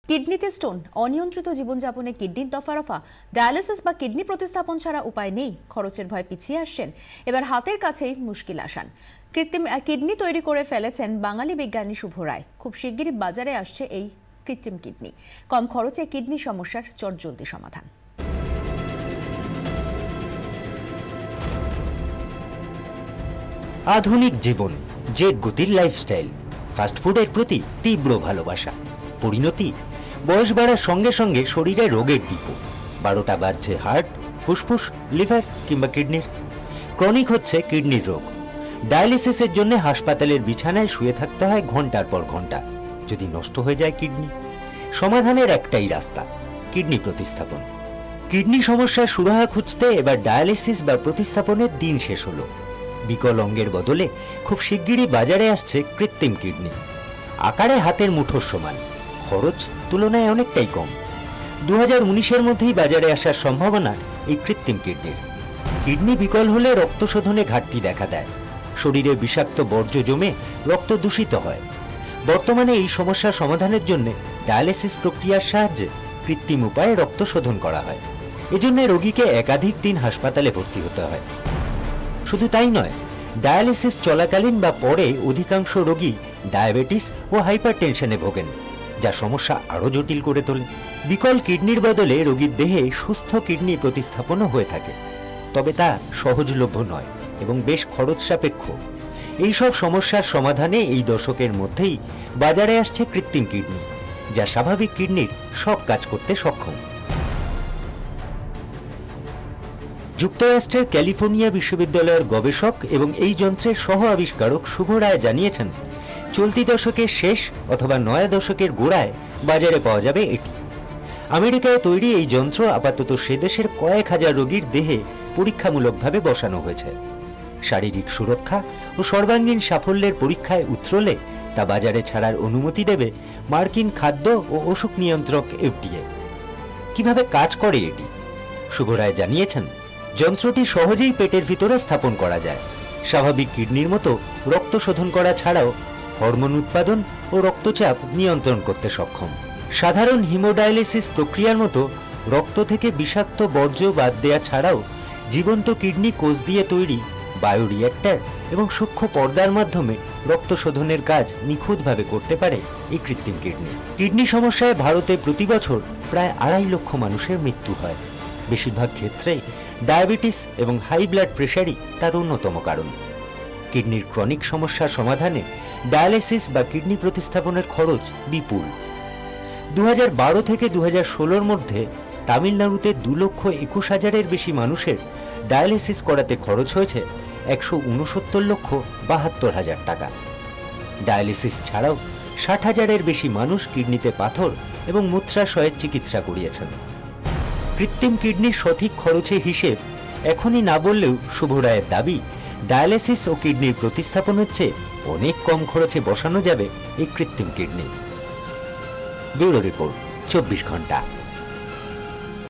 কিডনিতে স্টোন, অনিয়ন্ত্রিত জীবনযাপনে কিডনির দফারফা, ডায়ালিসিস বা কিডনি প্রতিস্থাপন ছাড়া উপায় নেই। খরচের ভয় পিছিয়ে আসছেন, এবার হাতের কাছেই মুশকিল আসান। কৃত্রিম কিডনি তৈরি করে ফেলেছেন বাঙালি বিজ্ঞানী শুভ রায়। খুব শিগগিরই বাজারে আসছে এই কৃত্রিম কিডনি। কম খরচে কিডনি সমস্যার চটজলদি সমাধান। আধুনিক জীবন, জেট গতির লাইফস্টাইল, ফাস্টফুডের প্রতি তীব্র ভালোবাসা, পরিণতি বয়স বাড়ার সঙ্গে সঙ্গে শরীরে রোগের ডিপো। 12টা বাজছে হার্ট, ফুসফুস, লিভার কিংবা কিডনির। ক্রনিক হচ্ছে কিডনির রোগ। ডায়ালিসিসের জন্য হাসপাতালের বিছানায় শুয়ে থাকতে হয় ঘন্টার পর ঘন্টা। যদি নষ্ট হয়ে যায় কিডনি, সমাধানের একটাই রাস্তা, কিডনি প্রতিস্থাপন। কিডনি সমস্যার সুরাহা খুঁজতে এবার ডায়ালিসিস বা প্রতিস্থাপনের দিন শেষ হলো। বিকল অঙ্গের বদলে খুব শিগগিরই বাজারে আসছে কৃত্রিম কিডনি। আকারে হাতের মুঠোর সমান, খরচ তুলনায় অনেকটাই কম। 2019-এর মধ্যেই বাজারে আসার সম্ভাবনা এই কৃত্রিম কিডনির। কিডনি বিকল হলে রক্ত শোধনে ঘাটতি দেখা দেয়, শরীরে বিষাক্ত বর্জ্য জমে রক্ত দূষিত হয়। বর্তমানে এই সমস্যার সমাধানের জন্য ডায়ালিসিস প্রক্রিয়ার সাহায্যে কৃত্রিম উপায়ে রক্ত শোধন করা হয়। এজন্য রোগীকে একাধিক দিন হাসপাতালে ভর্তি হতে হয়। শুধু তাই নয়, ডায়ালিসিস চলাকালীন বা পরে অধিকাংশ রোগী ডায়াবেটিস ও হাইপারটেনশনে ভোগেন, যা সমস্যা আরও জটিল করে তোলে। বিকল কিডনির বদলে রোগীর দেহে সুস্থ কিডনি প্রতিস্থাপনও হয়ে থাকে, তবে তা সহজলভ্য নয় এবং বেশ খরচ সাপেক্ষ। এইসব সমস্যার সমাধানে এই দশকের মধ্যেই বাজারে আসছে কৃত্রিম কিডনি, যা স্বাভাবিক কিডনির সব কাজ করতে সক্ষম। যুক্তরাষ্ট্রের ক্যালিফোর্নিয়া বিশ্ববিদ্যালয়ের গবেষক এবং এই যন্ত্রের সহ আবিষ্কারক শুভ রায় জানিয়েছেন, চলতি দশকের শেষ অথবা নয়া দশকের গোড়ায় বাজারে পাওয়া যাবে এটি। আমেরিকায় তৈরি এই যন্ত্র আপাতত সে দেশের কয়েক হাজার রোগীর দেহে পরীক্ষামূলকভাবে বসানো হয়েছে। শারীরিক সুরক্ষা ও সর্বাঙ্গীন সাফল্যের পরীক্ষায় উতরলে তা বাজারে ছাড়ার অনুমতি দেবে মার্কিন খাদ্য ও ওষুধ নিয়ন্ত্রক FDA। কিভাবে কাজ করে এটি? শুভ রায় জানিয়েছেন, যন্ত্রটি সহজেই পেটের ভিতরে স্থাপন করা যায়। স্বাভাবিক কিডনির মতো রক্ত শোধন করা ছাড়াও হরমোন উৎপাদন ও রক্তচাপ নিয়ন্ত্রণ করতে সক্ষম। সাধারণ হিমোডায়ালিসিস প্রক্রিয়ার মতো রক্ত থেকে বিষাক্ত বর্জ্য বাদ দেয়া ছাড়াও জীবন্ত কিডনি কোষ দিয়ে তৈরি বায়োরিঅ্যাক্টর এবং সূক্ষ্ম পর্দার মাধ্যমে রক্ত শোধনের কাজ নিখুঁতভাবে করতে পারে এই কৃত্রিম কিডনি। কিডনি সমস্যায় ভারতে প্রতি বছর প্রায় 2.5 লক্ষ মানুষের মৃত্যু হয়। বেশিরভাগ ক্ষেত্রেই ডায়াবেটিস এবং হাই ব্লাড প্রেশারই তার অন্যতম কারণ। কিডনির ক্রনিক সমস্যার সমাধানে ডায়ালিসিস বা কিডনি প্রতিস্থাপনের খরচ বিপুল। 2012 থেকে 2016-র মধ্যে তামিলনাড়ুতে 2,21,000-এর বেশি মানুষের ডায়ালিসিস করাতে খরচ হয়েছে 169,72,000 টাকা। ডায়ালিসিস ছাড়াও 60,000-এর বেশি মানুষ কিডনিতে পাথর এবং মূত্রাশয়ের চিকিৎসা করিয়েছেন। কৃত্রিম কিডনির সঠিক খরচের হিসেব এখনই না বললেও শুভ রায়ের দাবি, ডায়ালিসিস ও কিডনির প্রতিস্থাপনের চেয়ে অনেক কম খরচে বসানো যাবে এই কৃত্রিম কিডনি। ব্যুরো রিপোর্ট, 24 ঘন্টা।